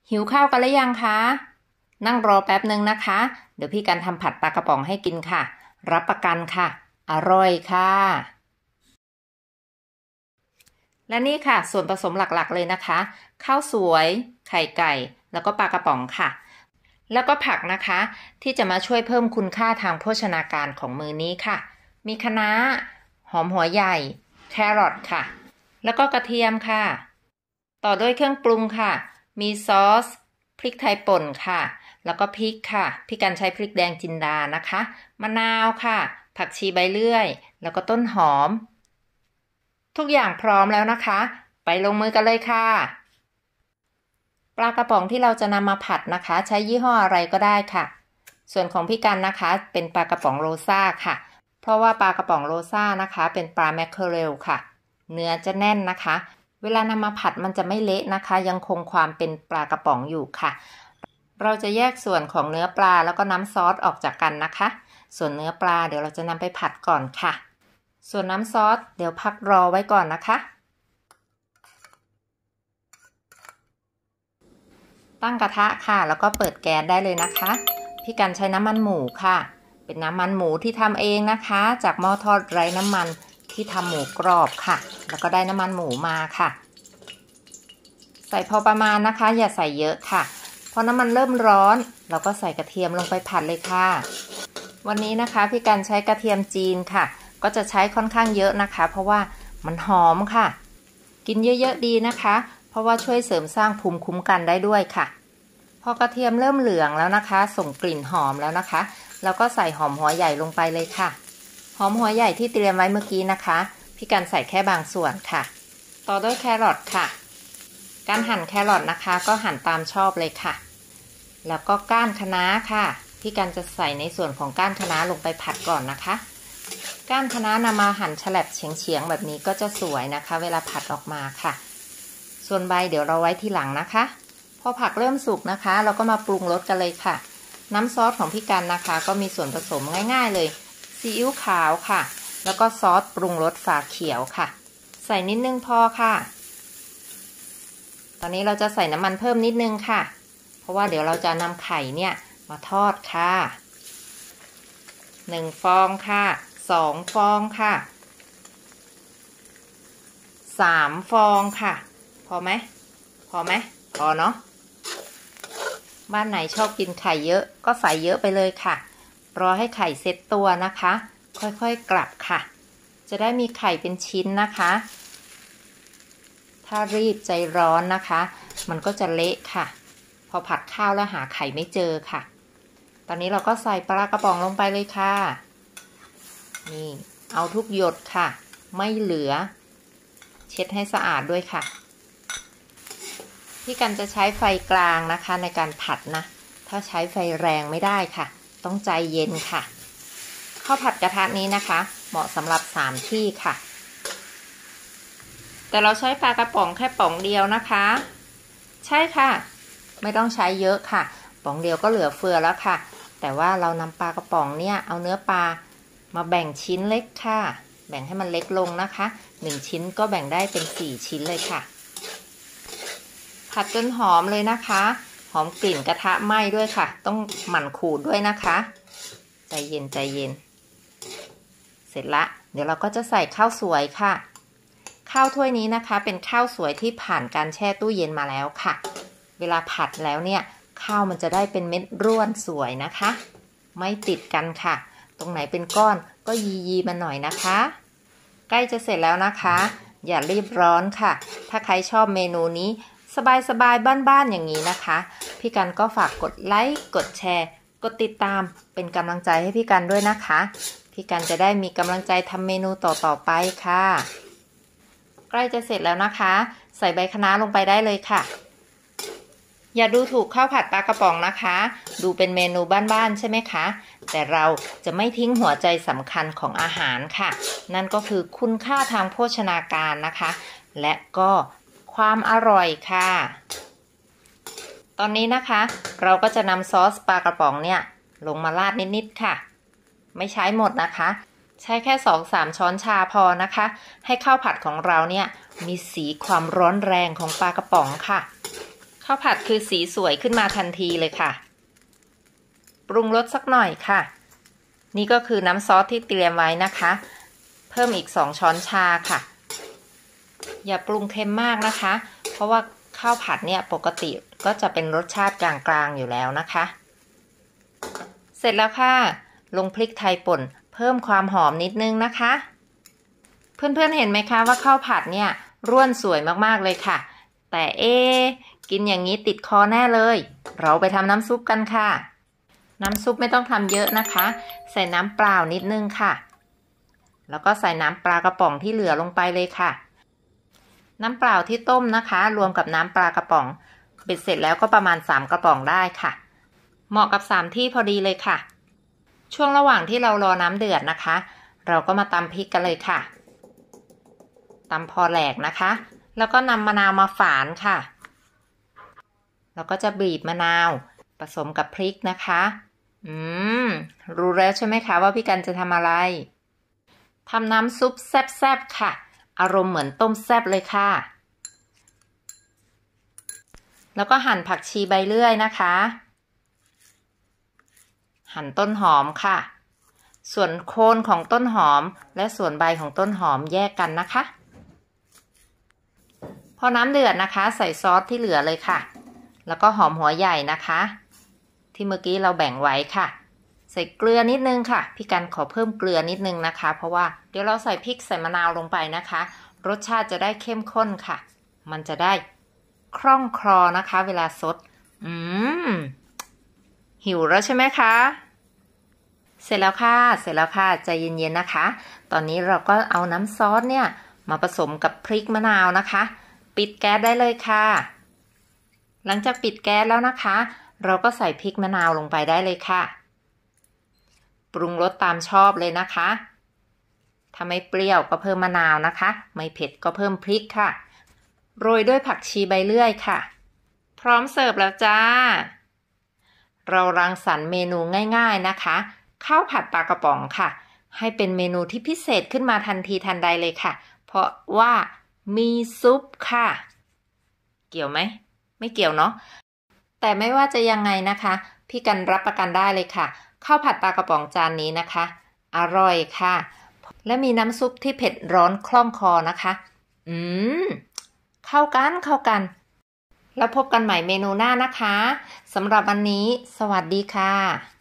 หิวข้าวกันหรือยังคะนั่งรอแป๊บนึงนะคะเดี๋ยวพี่กันทำผัดปลากระป๋องให้กินค่ะรับประกันค่ะอร่อยค่ะและนี่ค่ะส่วนผสมหลักๆเลยนะคะข้าวสวยไข่ไก่แล้วก็ปลากระป๋องค่ะแล้วก็ผักนะคะที่จะมาช่วยเพิ่มคุณค่าทางโภชนาการของมื้อนี้ค่ะมีคะน้าหอมหัวใหญ่แครอทค่ะแล้วก็กระเทียมค่ะต่อด้วยเครื่องปรุงค่ะมีซอสพริกไทยป่นค่ะแล้วก็พริกค่ะพี่กันใช้พริกแดงจินดานะคะมะนาวค่ะผักชีใบเลื่อยแล้วก็ต้นหอมทุกอย่างพร้อมแล้วนะคะไปลงมือกันเลยค่ะปลากระป๋องที่เราจะนำมาผัดนะคะใช้ยี่ห้ออะไรก็ได้ค่ะส่วนของพี่กันนะคะเป็นปลากระป๋องโรซ่าค่ะเพราะว่าปลากระป๋องโรซ่านะคะเป็นปลาแมคเคอเรลค่ะเนื้อจะแน่นนะคะเวลานำมาผัดมันจะไม่เละนะคะยังคงความเป็นปลากระป๋องอยู่ค่ะเราจะแยกส่วนของเนื้อปลาแล้วก็น้ำซอสออกจากกันนะคะส่วนเนื้อปลาเดี๋ยวเราจะนำไปผัดก่อนค่ะส่วนน้ำซอสเดี๋ยวพักรอไว้ก่อนนะคะตั้งกระทะค่ะแล้วก็เปิดแก๊สได้เลยนะคะพี่กันใช้น้ำมันหมูค่ะเป็นน้ำมันหมูที่ทำเองนะคะจากหม้อทอดไร้น้ำมันที่ทำหมูกรอบค่ะแล้วก็ได้น้ำมันหมูมาค่ะใส่พอประมาณนะคะอย่าใส่เยอะค่ะพอน้ำมันเริ่มร้อนเราก็ใส่กระเทียมลงไปผัดเลยค่ะวันนี้นะคะพี่กันใช้กระเทียมจีนค่ะก็จะใช้ค่อนข้างเยอะนะคะเพราะว่ามันหอมค่ะกินเยอะๆดีนะคะเพราะว่าช่วยเสริมสร้างภูมิคุ้มกันได้ด้วยค่ะพอกระเทียมเริ่มเหลืองแล้วนะคะส่งกลิ่นหอมแล้วนะคะเราก็ใส่หอมหัวใหญ่ลงไปเลยค่ะหอมหัวใหญ่ที่เตรียมไว้เมื่อกี้นะคะพี่กันใส่แค่บางส่วนค่ะต่อด้วยแครอทค่ะการหั่นแครอทนะคะก็หั่นตามชอบเลยค่ะแล้วก็ก้านคะน้าค่ะพี่กันจะใส่ในส่วนของก้านคะน้าลงไปผัดก่อนนะคะก้านคะน้านำมาหั่นแฉลบเฉียงๆแบบนี้ก็จะสวยนะคะเวลาผัดออกมาค่ะส่วนใบเดี๋ยวเราไว้ทีหลังนะคะพอผักเริ่มสุกนะคะเราก็มาปรุงรสกันเลยค่ะน้ำซอสของพี่กันนะคะก็มีส่วนผสมง่ายๆเลยซีอิ๊วขาวค่ะแล้วก็ซอสปรุงรสฝาเขียวค่ะใส่นิดนึงพอค่ะตอนนี้เราจะใส่น้ำมันเพิ่มนิดนึงค่ะเพราะว่าเดี๋ยวเราจะนำไข่เนี่ยมาทอดค่ะ1 ฟองค่ะ2 ฟองค่ะ3 ฟองค่ะพอไหมพอเนาะบ้านไหนชอบกินไข่เยอะก็ใส่เยอะไปเลยค่ะรอให้ไข่เซ็ตตัวนะคะค่อยๆกลับค่ะจะได้มีไข่เป็นชิ้นนะคะถ้ารีบใจร้อนนะคะมันก็จะเละค่ะพอผัดข้าวแล้วหาไข่ไม่เจอค่ะตอนนี้เราก็ใส่ปลากระป๋องลงไปเลยค่ะนี่เอาทุกหยดค่ะไม่เหลือเช็ดให้สะอาดด้วยค่ะพี่กันจะใช้ไฟกลางนะคะในการผัดนะถ้าใช้ไฟแรงไม่ได้ค่ะต้องใจเย็นค่ะข้าวผัดกระทะนี้นะคะเหมาะสำหรับ3 ที่ค่ะแต่เราใช้ปลากระป๋องแค่ป๋องเดียวนะคะใช่ค่ะไม่ต้องใช้เยอะค่ะป๋องเดียวก็เหลือเฟือแล้วค่ะแต่ว่าเรานำปลากระป๋องเนี่ยเอาเนื้อปลามาแบ่งชิ้นเล็กค่ะแบ่งให้มันเล็กลงนะคะ1 ชิ้นก็แบ่งได้เป็น4 ชิ้นเลยค่ะผัดจนหอมเลยนะคะหอมกลิ่นกระทะไหม้ด้วยค่ะต้องหมั่นขูดด้วยนะคะใจเย็นเสร็จละเดี๋ยวเราก็จะใส่ข้าวสวยค่ะข้าวถ้วยนี้นะคะเป็นข้าวสวยที่ผ่านการแช่ตู้เย็นมาแล้วค่ะเวลาผัดแล้วเนี่ยข้าวมันจะได้เป็นเม็ดร่วนสวยนะคะไม่ติดกันค่ะตรงไหนเป็นก้อนก็ยีมันหน่อยนะคะใกล้จะเสร็จแล้วนะคะอย่ารีบร้อนค่ะถ้าใครชอบเมนูนี้สบายๆบ้านๆอย่างนี้นะคะพี่กันก็ฝากกดไลค์กดแชร์กดติดตามเป็นกำลังใจให้พี่กันด้วยนะคะพี่กันจะได้มีกำลังใจทำเมนูต่อไปค่ะใกล้จะเสร็จแล้วนะคะใส่ใบคะน้าลงไปได้เลยค่ะอย่าดูถูกข้าวผัดปลากระป๋องนะคะดูเป็นเมนูบ้านๆใช่ไหมคะแต่เราจะไม่ทิ้งหัวใจสำคัญของอาหารค่ะนั่นก็คือคุณค่าทางโภชนาการนะคะและก็ความอร่อยค่ะตอนนี้นะคะเราก็จะนำซอสปลากระป๋องเนี่ยลงมาราดนิดๆค่ะไม่ใช้หมดนะคะใช้แค่ 2-3 ช้อนชาพอนะคะให้ข้าวผัดของเราเนี่ยมีสีความร้อนแรงของปลากระป๋องค่ะข้าวผัดคือสีสวยขึ้นมาทันทีเลยค่ะปรุงรสสักหน่อยค่ะนี่ก็คือน้ำซอสที่เตรียมไว้นะคะเพิ่มอีก2 ช้อนชาค่ะอย่าปรุงเค็มมากนะคะเพราะว่าข้าวผัดเนี่ยปกติก็จะเป็นรสชาติกลางๆอยู่แล้วนะคะเสร็จแล้วค่ะลงพริกไทยป่นเพิ่มความหอมนิดนึงนะคะเพื่อนๆเห็นไหมคะว่าข้าวผัดเนี่ยร่วนสวยมากๆเลยค่ะแต่กินอย่างนี้ติดคอแน่เลยเราไปทำน้ำซุปกันค่ะน้ำซุปไม่ต้องทำเยอะนะคะใส่น้ำเปล่านิดนึงค่ะแล้วก็ใส่น้ำปลากระป๋องที่เหลือลงไปเลยค่ะน้ำเปล่าที่ต้มนะคะรวมกับน้ำปลากระป๋องเบ็ดเสร็จแล้วก็ประมาณ3 กระป๋องได้ค่ะเหมาะกับ3 ที่พอดีเลยค่ะช่วงระหว่างที่เรารอน้ำเดือดนะคะเราก็มาตำพริกกันเลยค่ะตำพอแหลกนะคะแล้วก็นำมะนาวมาฝานค่ะแล้วก็จะบีบมะนาวผสมกับพริกนะคะรู้แล้วใช่ไหมคะว่าพี่กันจะทำอะไรทำน้ำซุปแซ่บๆค่ะอารมณ์เหมือนต้มแซ่บเลยค่ะแล้วก็หั่นผักชีใบเลื่อยนะคะหั่นต้นหอมค่ะส่วนโคนของต้นหอมและส่วนใบของต้นหอมแยกกันนะคะพอน้ำเดือดนะคะใส่ซอสที่เหลือเลยค่ะแล้วก็หอมหัวใหญ่นะคะที่เมื่อกี้เราแบ่งไว้ค่ะใส่เกลือนิดนึงค่ะพี่กันขอเพิ่มเกลือนิดนึงนะคะเพราะว่าเดี๋ยวเราใส่พริกใส่มะนาวลงไปนะคะรสชาติจะได้เข้มข้นค่ะมันจะได้คล่องคลอนะคะเวลาซดหิวแล้วใช่ไหมคะเสร็จแล้วค่ะใจเย็นๆนะคะตอนนี้เราก็เอาน้ำซอสเนี่ยมาผสมกับพริกมะนาวนะคะปิดแก๊สได้เลยค่ะหลังจากปิดแก๊สแล้วนะคะเราก็ใส่พริกมะนาวลงไปได้เลยค่ะปรุงรสตามชอบเลยนะคะถ้าไม่เปรี้ยวก็เพิ่มมะนาวนะคะไม่เผ็ดก็เพิ่มพริกค่ะโรยด้วยผักชีใบเลื่อยค่ะพร้อมเสิร์ฟแล้วจ้าเรารังสรรค์เมนูง่ายๆนะคะข้าวผัดปลากระป๋องค่ะให้เป็นเมนูที่พิเศษขึ้นมาทันทีทันใดเลยค่ะเพราะว่ามีซุปค่ะเกี่ยวไหมไม่เกี่ยวเนาะแต่ไม่ว่าจะยังไงนะคะพี่กันรับประกันได้เลยค่ะข้าวผัดปลากระป๋องจานนี้นะคะอร่อยค่ะและมีน้ำซุปที่เผ็ดร้อนคล่องคอนะคะเข้ากันแล้วพบกันใหม่เมนูหน้านะคะสำหรับวันนี้สวัสดีค่ะ